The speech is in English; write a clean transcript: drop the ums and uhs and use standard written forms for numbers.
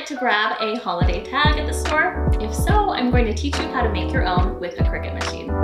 it to grab a holiday tag at the store? If so, I'm going to teach you how to make your own with a Cricut machine.